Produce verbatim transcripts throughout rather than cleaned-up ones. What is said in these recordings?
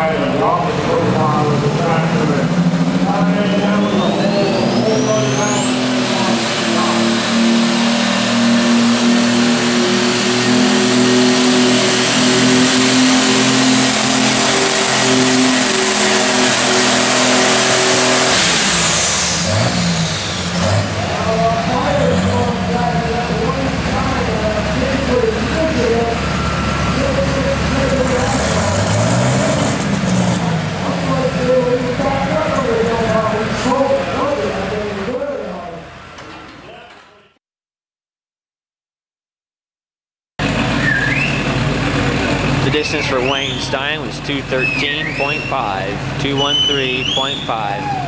try to drop the profile of the tractor. And I mean, that was a whole, whole other thing. The distance for Wayne Stein was two thirteen point five, two thirteen point five.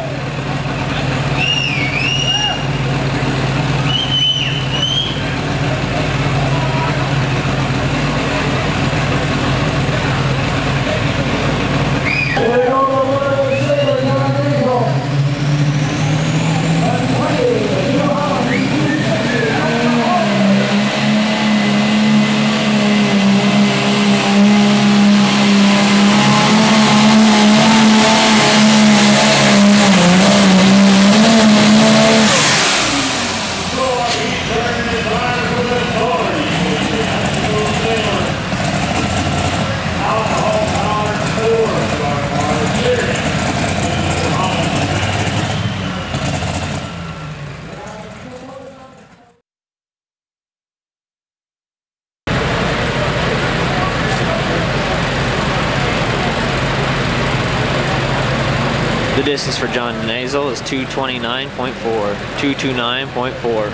The distance for John Nazel is two twenty-nine point four, two twenty-nine point four.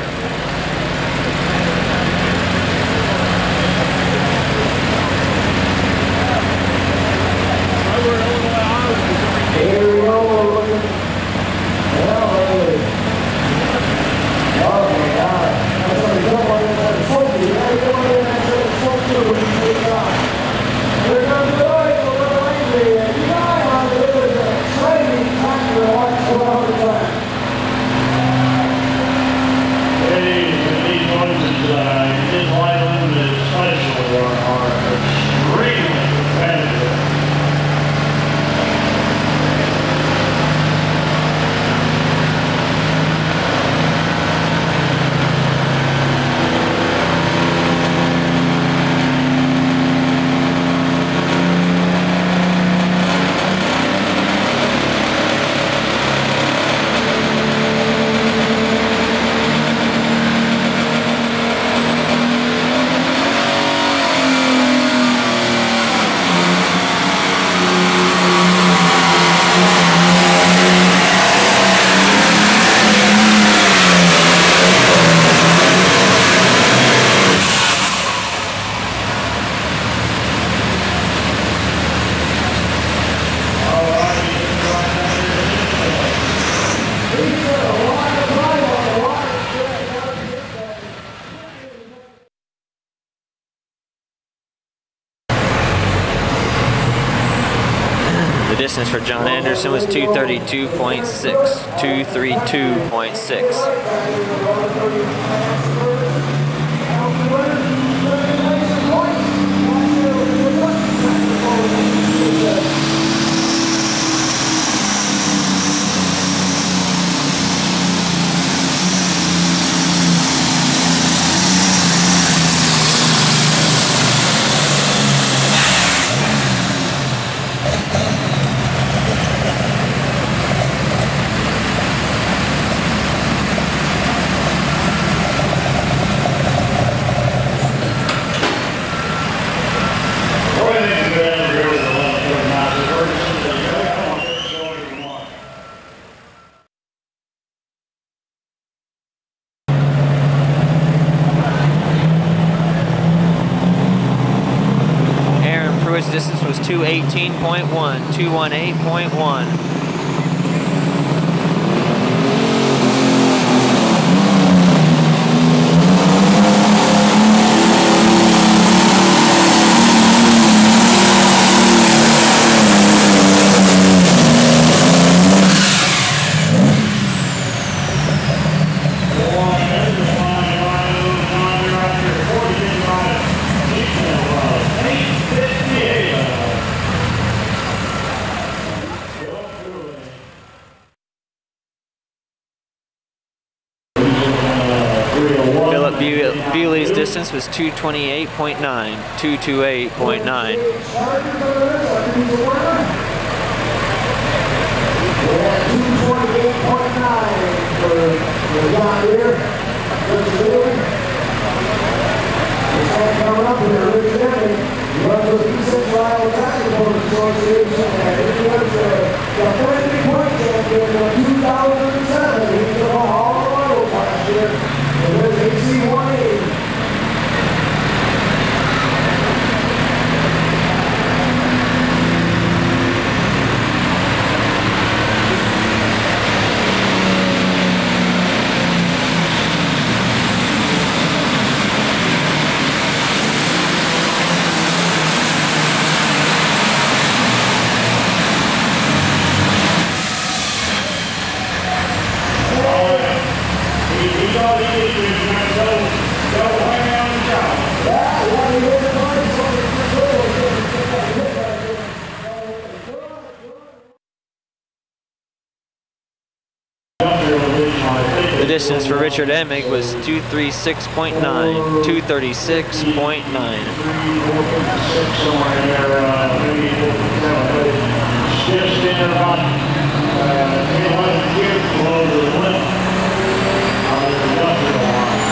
The distance for John Anderson was two thirty-two point six, two thirty-two point six. His distance was two eighteen point one, two eighteen point one. Be- Bewley's distance was two twenty-eight point nine, two twenty-eight point nine. Coming up here, Rich Denny, runs with the Central Iowa Tackle Association, and he was the thirty point champion of two thousand seven. He took all the medals last year with A C one eighty. The distance for Richard Emig was two thirty-six point nine, two thirty-six point nine. Just in about eleven years below the limit of the industrial line.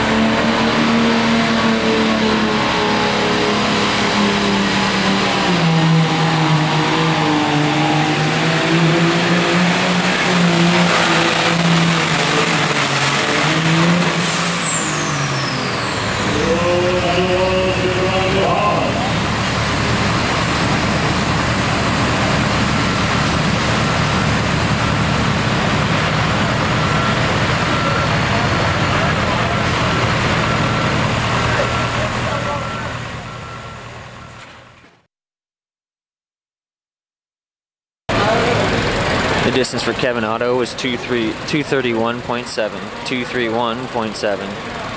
The distance for Kevin Otto was two thirty-one point seven, two thirty-one point seven.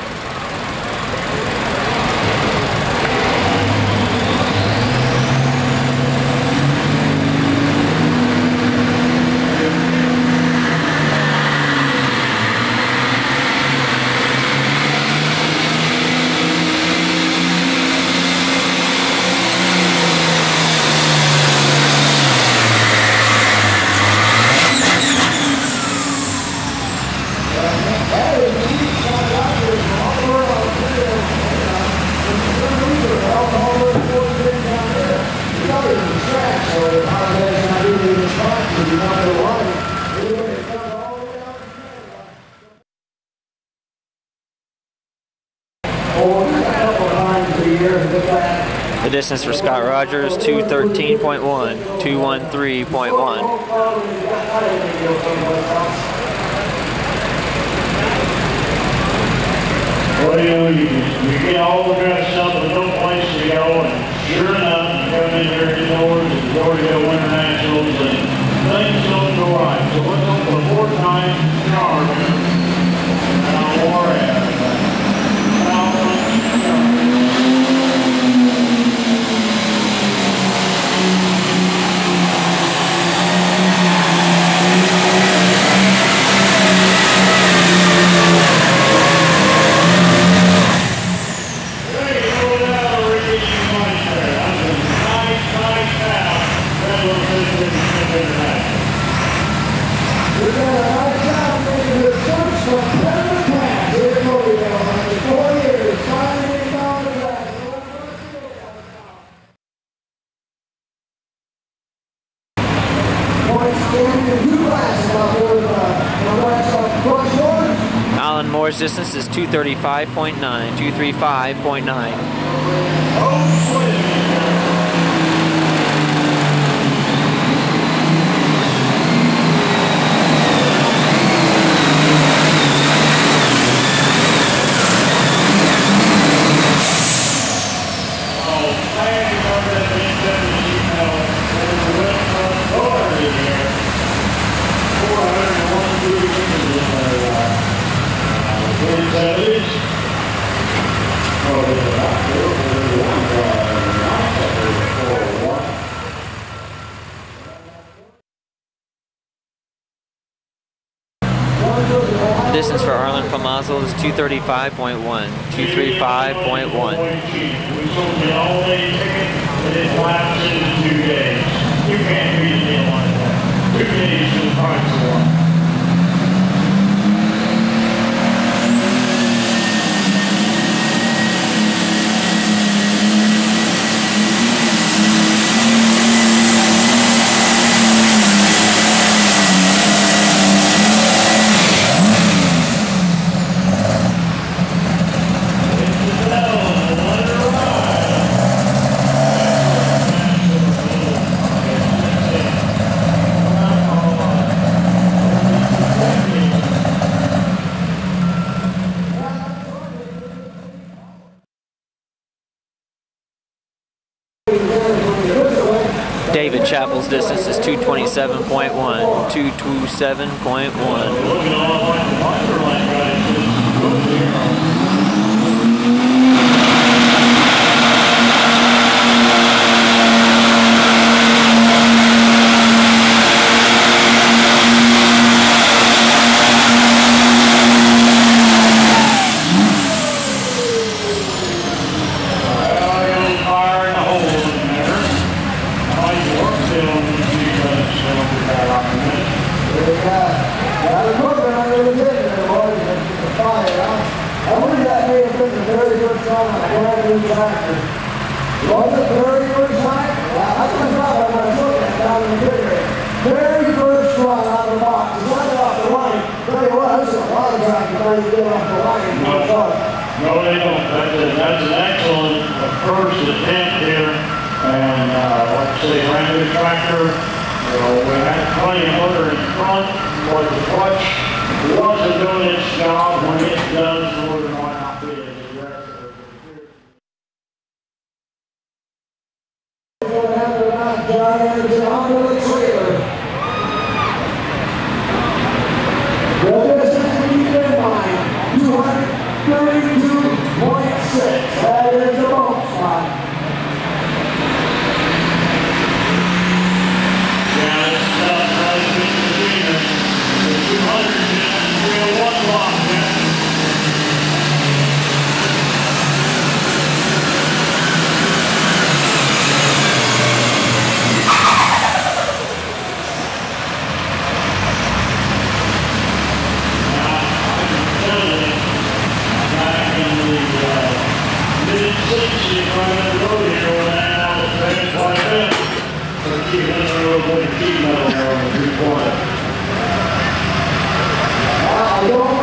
The distance for Scott Rogers, two thirteen point one, two thirteen point one. Well, you know, you, you get all dressed up with no place to go, and sure enough, you come in here indoors and Georgia Winter Nationals, and things don't go right. So let's go for the fourth time charge, and I'll war at it. Alan Moore's distance is two thirty-five point nine, two thirty-five point nine. Oh, distance for Arlen Pamazel is two thirty-five point one. two thirty-five point one. We sold the all-day ticket, and it lasts into two days. You can't beat a deal like that. Two days for the price of one. David Chappell's distance is two twenty-seven point one. two twenty-seven point one. Looking a lot like the Wonderland guys. Was it the very first time? Yeah, that's what I thought when I was looking at it down in the refrigerator. Very first run out of the box. It's right off the line. Tell you what, this is a lot of track before you get off the line. No, no, they don't. That's, a, that's an excellent first attempt here. And uh, like I say, ran the tractor. You know, we had plenty of motor in front, but the clutch wasn't doing its job when it does more than one out there. thirty-two point six. That is the bump spot. Yeah, it's tough, right? The two hundred is three oh one block, yeah. I don't